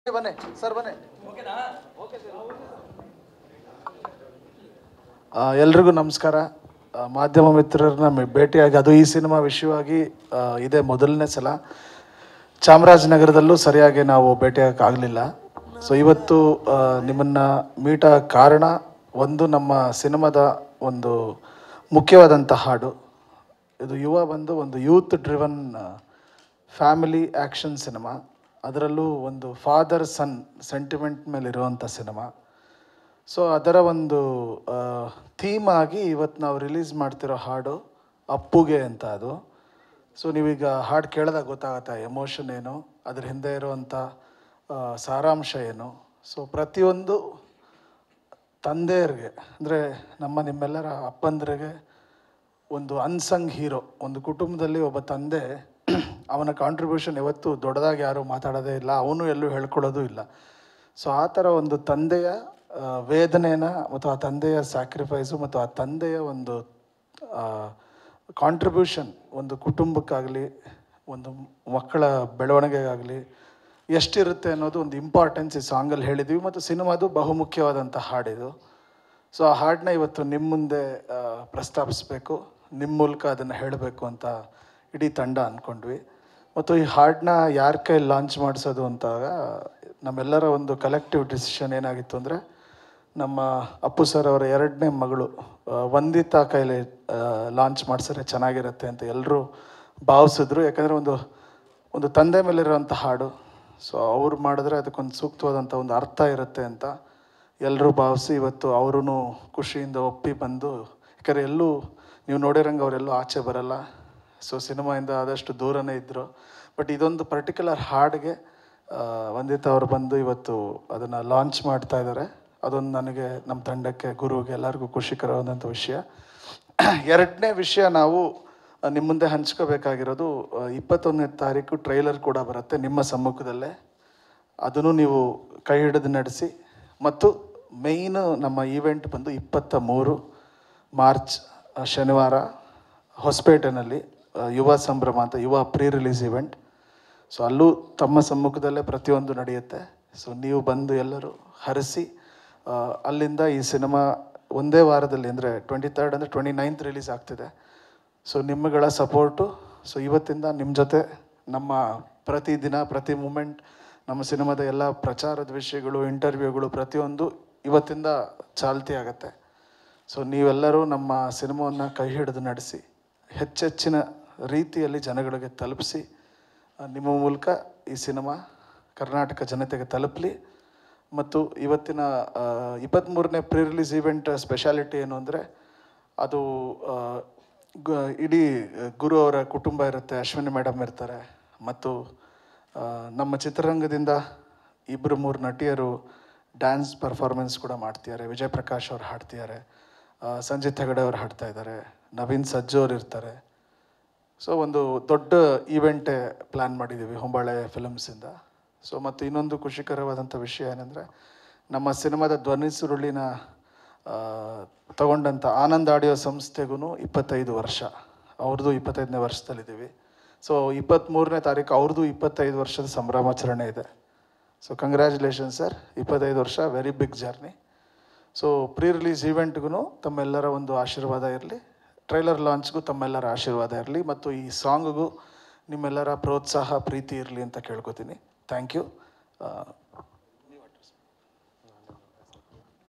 ಬನ್ನಿ ಸರ್ ಬನ್ನಿ. ಎಲ್ರಿಗೂ ನಮಸ್ಕಾರ. ಮಾಧ್ಯಮ ಮಿತ್ರರನ್ನ ಭೇಟಿಯಾಗಿ ಅದು ಈ ಸಿನಿಮಾ ವಿಷಯವಾಗಿ ಇದೇ ಮೊದಲನೇ ಸಲ. ಚಾಮರಾಜನಗರದಲ್ಲೂ ಸರಿಯಾಗಿ ನಾವು ಭೇಟಿಯಾಗಲಿಲ್ಲ. ಸೊ ಇವತ್ತು ನಿಮ್ಮನ್ನು ಮೀಟ್ ಆಗೋ ಕಾರಣ ಒಂದು, ನಮ್ಮ ಸಿನಿಮಾದ ಒಂದು ಮುಖ್ಯವಾದಂಥ ಹಾಡು. ಇದು ಒಂದು youth driven family action cinema. ಅದರಲ್ಲೂ ಒಂದು ಫಾದರ್ ಸನ್ ಸೆಂಟಿಮೆಂಟ್ ಮೇಲೆ ಇರುವಂಥ ಸಿನಿಮಾ. ಸೊ ಅದರ ಒಂದು ಥೀಮ್ ಆಗಿ ಇವತ್ತು ನಾವು ರಿಲೀಸ್ ಮಾಡ್ತಿರೋ ಹಾಡು ಅಪ್ಪುಗೆ ಅಂತ. ಅದು ಸೊ ನೀವೀಗ ಹಾಡು ಕೇಳಿದಾಗ ಗೊತ್ತಾಗತ್ತೆ ಎಮೋಷನ್ ಏನು, ಅದ್ರ ಹಿಂದೆ ಇರುವಂಥ ಸಾರಾಂಶ ಏನು. ಸೊ ಪ್ರತಿಯೊಂದು ತಂದೆಯರಿಗೆ, ಅಂದರೆ ನಿಮ್ಮೆಲ್ಲರ ಅಪ್ಪಂದ್ರಿಗೆ ಒಂದು ಅನ್ಸಂಗ್ ಹೀರೋ. ಒಂದು ಕುಟುಂಬದಲ್ಲಿ ಒಬ್ಬ ತಂದೆ, ಅವನ ಕಾಂಟ್ರಿಬ್ಯೂಷನ್ ಯಾವತ್ತೂ ದೊಡ್ಡದಾಗಿ ಯಾರೂ ಮಾತಾಡೋದೇ ಇಲ್ಲ, ಅವನು ಎಲ್ಲೂ ಹೇಳ್ಕೊಳ್ಳೋದು ಇಲ್ಲ. ಸೊ ಆ ಥರ ಒಂದು ತಂದೆಯ ವೇದನೆನ ಮತ್ತು ಆ ತಂದೆಯ ಸ್ಯಾಕ್ರಿಫೈಸು ಮತ್ತು ಆ ತಂದೆಯ ಒಂದು ಕಾಂಟ್ರಿಬ್ಯೂಷನ್ ಒಂದು ಕುಟುಂಬಕ್ಕಾಗಲಿ ಒಂದು ಮಕ್ಕಳ ಬೆಳವಣಿಗೆಗಾಗಲಿ ಎಷ್ಟಿರುತ್ತೆ ಅನ್ನೋದು ಒಂದು ಇಂಪಾರ್ಟೆನ್ಸ್ ಈ ಸಾಂಗಲ್ಲಿ ಹೇಳಿದ್ದೀವಿ. ಮತ್ತು ಸಿನಿಮಾದು ಬಹುಮುಖ್ಯವಾದಂಥ ಹಾಡಿದು. ಸೊ ಆ ಹಾಡನ್ನ ಇವತ್ತು ನಿಮ್ಮ ಮುಂದೆ ಪ್ರಸ್ತಾಪಿಸಬೇಕು, ನಿಮ್ಮ ಮೂಲಕ ಅದನ್ನು ಹೇಳಬೇಕು ಅಂತ ಇಡೀ ತಂಡ ಅಂದ್ಕೊಂಡ್ವಿ. ಮತ್ತು ಈ ಹಾಡನ್ನ ಯಾರ ಕೈ ಲಾಂಚ್ ಮಾಡಿಸೋದು ಅಂತಾಗ ನಮ್ಮೆಲ್ಲರ ಒಂದು ಕಲೆಕ್ಟಿವ್ ಡಿಸಿಷನ್ ಏನಾಗಿತ್ತು ಅಂದರೆ, ನಮ್ಮ ಅಪ್ಪು ಸರ್ ಅವರ 2ನೇ ಮಗಳು ವಂದಿತಾ ಕೈಲಿ ಲಾಂಚ್ ಮಾಡಿಸಿದ್ರೆ ಚೆನ್ನಾಗಿರುತ್ತೆ ಅಂತ ಎಲ್ಲರೂ ಭಾವಿಸಿದ್ರು. ಯಾಕಂದರೆ ಒಂದು ತಂದೆ ಮೇಲಿರೋಂಥ ಹಾಡು. ಸೊ ಅವ್ರು ಮಾಡಿದ್ರೆ ಅದಕ್ಕೊಂದು ಸೂಕ್ತವಾದಂಥ ಒಂದು ಅರ್ಥ ಇರುತ್ತೆ ಅಂತ ಎಲ್ಲರೂ ಭಾವಿಸಿ ಇವತ್ತು ಅವರೂ ಖುಷಿಯಿಂದ ಒಪ್ಪಿ ಬಂದು, ಯಾಕಂದರೆ ಎಲ್ಲೂ ನೀವು ನೋಡಿರಂಗೆ ಅವರೆಲ್ಲೂ ಆಚೆ ಬರಲ್ಲ. ಸೊ ಸಿನಿಮಾಯಿಂದ ಆದಷ್ಟು ದೂರನೇ ಇದ್ದರು. ಬಟ್ ಇದೊಂದು ಪರ್ಟಿಕ್ಯುಲರ್ ಹಾಡಿಗೆ ವಂದಿತಾ ಅವರು ಬಂದು ಇವತ್ತು ಅದನ್ನು ಲಾಂಚ್ ಮಾಡ್ತಾ ಇದ್ದಾರೆ. ಅದೊಂದು ನನಗೆ, ನಮ್ಮ ತಂಡಕ್ಕೆ, ಗುರುಗೆ ಎಲ್ಲರಿಗೂ ಖುಷಿಕರವಾದಂಥ ವಿಷಯ. 2ನೇ ವಿಷಯ, ನಾವು ನಿಮ್ಮ ಮುಂದೆ ಹಂಚ್ಕೋಬೇಕಾಗಿರೋದು 21ನೇ ತಾರೀಕು ಟ್ರೈಲರ್ ಕೂಡ ಬರುತ್ತೆ ನಿಮ್ಮ ಸಮ್ಮುಖದಲ್ಲೇ. ಅದನ್ನು ನೀವು ಕೈ ಹಿಡಿದು ನಡೆಸಿ. ಮತ್ತು ಮೇಯ್ನು ನಮ್ಮ ಈವೆಂಟ್ ಬಂದು 23 ಮಾರ್ಚ್ ಶನಿವಾರ ಹೊಸಪೇಟೆನಲ್ಲಿ ಯುವ ಸಂಭ್ರಮ ಅಂತ, ಯುವ ಪ್ರೀ ರಿಲೀಸ್ ಈವೆಂಟ್. ಸೊ ಅಲ್ಲೂ ತಮ್ಮ ಸಮ್ಮುಖದಲ್ಲೇ ಪ್ರತಿಯೊಂದು ನಡೆಯುತ್ತೆ. ಸೊ ನೀವು ಬಂದು ಎಲ್ಲರೂ ಹರಿಸಿ, ಅಲ್ಲಿಂದ ಈ ಸಿನಿಮಾ ಒಂದೇ ವಾರದಲ್ಲಿ, ಅಂದರೆ 23rd ಅಂದರೆ 29th ರಿಲೀಸ್ ಆಗ್ತಿದೆ. ಸೊ ನಿಮ್ಮಗಳ ಸಪೋರ್ಟು, ಸೊ ಇವತ್ತಿಂದ ನಿಮ್ಮ ಜೊತೆ ನಮ್ಮ ಪ್ರತಿದಿನ ಪ್ರತಿ ಮೂಮೆಂಟ್, ನಮ್ಮ ಸಿನಿಮಾದ ಎಲ್ಲ ಪ್ರಚಾರದ ವಿಷಯಗಳು, ಇಂಟರ್ವ್ಯೂಗಳು ಪ್ರತಿಯೊಂದು ಇವತ್ತಿಂದ ಚಾಲ್ತಿ ಆಗುತ್ತೆ. ಸೊ ನೀವೆಲ್ಲರೂ ನಮ್ಮ ಸಿನಿಮಾವನ್ನು ಕೈ ಹಿಡಿದು ನಡೆಸಿ ಹೆಚ್ಚೆಚ್ಚಿನ ರೀತಿಯಲ್ಲಿ ಜನಗಳಿಗೆ ತಲುಪಿಸಿ, ನಿಮ್ಮ ಮೂಲಕ ಈ ಸಿನಿಮಾ ಕರ್ನಾಟಕ ಜನತೆಗೆ ತಲುಪಲಿ. ಮತ್ತು ಇವತ್ತಿನ 23ನೇ ಪ್ರೀ ರಿಲೀಸ್ ಈವೆಂಟ್ ಸ್ಪೆಷಾಲಿಟಿ ಏನು ಅಂದರೆ, ಅದು ಇಡೀ ಗುರು ಅವರ ಕುಟುಂಬ ಇರುತ್ತೆ, ಅಶ್ವಿನಿ ಮೇಡಮ್ ಇರ್ತಾರೆ, ಮತ್ತು ನಮ್ಮ ಚಿತ್ರರಂಗದಿಂದ 2-3 ನಟಿಯರು ಡ್ಯಾನ್ಸ್ ಪರ್ಫಾರ್ಮೆನ್ಸ್ ಕೂಡ ಮಾಡ್ತಿದ್ದಾರೆ. ವಿಜಯ್ ಪ್ರಕಾಶ್ ಅವ್ರು ಹಾಡ್ತಿದ್ದಾರೆ, ಸಂಜಿತ್ ಹೆಗಡೆ ಅವ್ರು ಹಾಡ್ತಾ ಇದ್ದಾರೆ, ನವೀನ್ ಸಜ್ಜು ಅವ್ರು ಇರ್ತಾರೆ. ಸೊ ಒಂದು ದೊಡ್ಡ ಈವೆಂಟೇ ಪ್ಲ್ಯಾನ್ ಮಾಡಿದ್ದೀವಿ ಹೊಂಬಾಳೆ ಫಿಲಮ್ಸಿಂದ. ಸೊ ಮತ್ತು ಇನ್ನೊಂದು ಖುಷಿಕರವಾದಂಥ ವಿಷಯ ಏನಂದರೆ, ನಮ್ಮ ಸಿನಿಮಾದ ಧ್ವನಿ ಸುರುಳಿನ ತಗೊಂಡಂಥ ಆನಂದ್ ಆಡಿಯೋ ಸಂಸ್ಥೆಗೂ 25 ವರ್ಷ, ಅವ್ರದ್ದು 25ನೇ ವರ್ಷದಲ್ಲಿದ್ದೀವಿ. ಸೊ 23ನೇ ತಾರೀಕು ಅವ್ರದ್ದು 25 ವರ್ಷದ ಸಂಭ್ರಮಾಚರಣೆ ಇದೆ. ಸೊ ಕಂಗ್ರ್ಯಾಚುಲೇಷನ್ ಸರ್, 25 ವರ್ಷ, very big journey. So pre release ಈವೆಂಟ್ಗೂ ತಮ್ಮೆಲ್ಲರ ಒಂದು ಆಶೀರ್ವಾದ ಇರಲಿ, ಟ್ರೈಲರ್ ಲಾಂಚ್ಗೂ ತಮ್ಮೆಲ್ಲರ ಆಶೀರ್ವಾದ ಇರಲಿ, ಮತ್ತು ಈ ಸಾಂಗ್ಗೂ ನಿಮ್ಮೆಲ್ಲರ ಪ್ರೋತ್ಸಾಹ ಪ್ರೀತಿ ಇರಲಿ ಅಂತ ಕೇಳ್ಕೊತೀನಿ. Thank you.